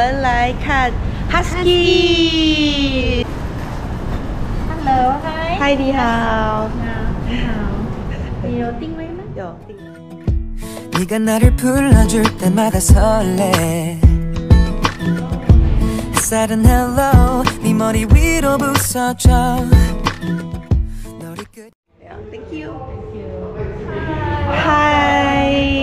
们来看 Husky。 Hello， 嗨。 嗨，你好。 你好。你有定位吗？ 有定位。 네가 나를 불러줄 때마다 설레 햇살은 hello 네 머리 위로 부서져 Yeah, thank you. Hi.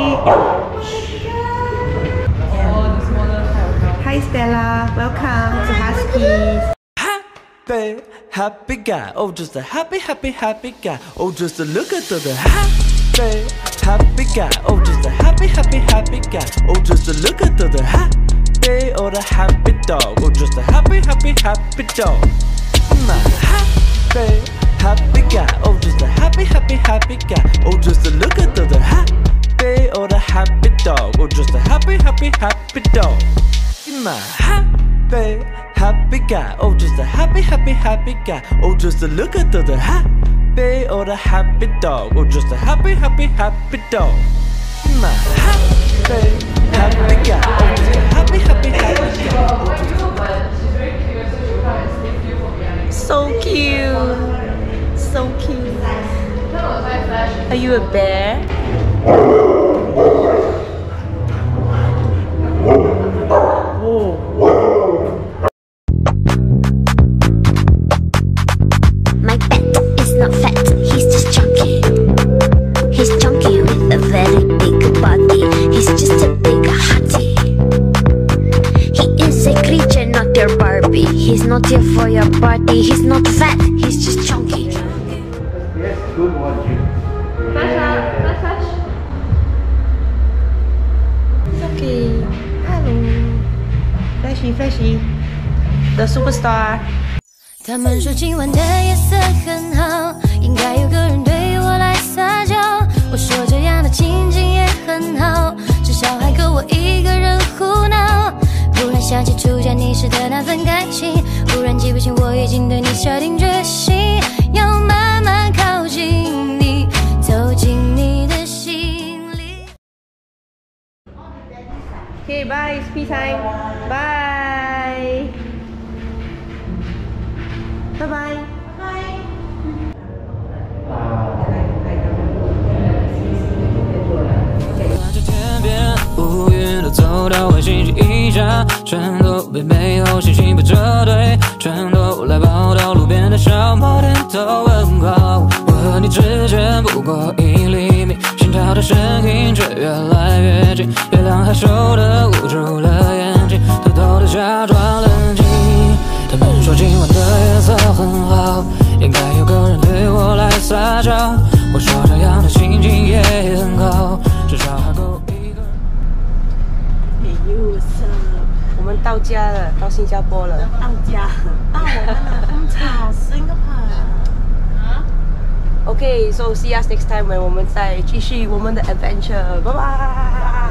Hi Stella, welcome to Huskies. Happy guy, oh just a happy guy, oh just a look at the happy guy, oh just a happy guy, oh just a look at the happy or the happy dog, oh just a happy dog. My happy guy, oh just a happy guy, oh just a look at the happy or the happy dog, oh just a happy dog. My happy guy, oh just a happy guy, oh just a look at the happy or the happy dog, oh just a happy dog. My happy guy, oh just a happy guy. So cute. So cute. Are you a bear? My pet is not fat, he's just chunky. He's chunky with a very big body. He's just a big hottie. He is a creature, not your Barbie. He's not here for your party. He's not fat, he's just chunky. Yes, good one, Jim. Flash. It's okay. Hello. Flashy. The superstar. 他们说今晚的夜色很好，应该有个人对我来撒娇。我说这样的情景也很好，至少还够我一个人胡闹。忽然想起初见你时的那份感情，忽然记不清我已经对你下定决心，要慢慢靠近你，走进你的心里。 Okay, bye. It's tea time. Bye. Bye. 这天边乌云都走到我星期一家，全都被美好心情被折堆，全都来报道路边的小摩天都问候。我和你之间不过1厘米，心跳的声音却越来越近，月亮害羞的捂住了眼睛，偷偷的假装冷静。他们说今晚的夜色很好，应该有个人对我来撒娇。我说这样的心情也很好，至少还够一个人。 Hey, you, what's up? 我们到家了，到新加坡了。 到家，到我们的工厂 Singapore。 Okay, so see us next time when 我们再继续我们的 adventure. Bye bye.